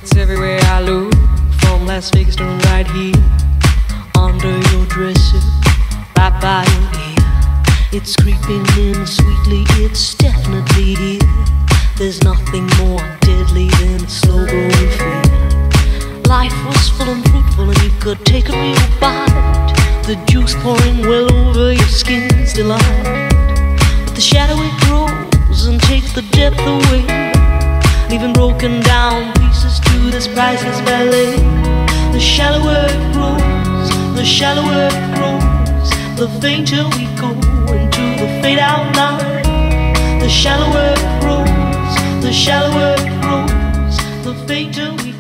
It's everywhere I look, from Las Vegas to right here, under your dresser, right by your ear. It's creeping in sweetly, it's definitely here. There's nothing more deadly than a slow-growing fear. Life was full and fruitful and you could take a real bite, the juice pouring well over your skin's delight. But the shadow it grows and takes the depth away, leaving broken down pieces to this priceless ballet. The shallower it grows, the shallower it grows, the fainter we go into the fade-out line. The shallower it grows, the shallower it grows, the fainter we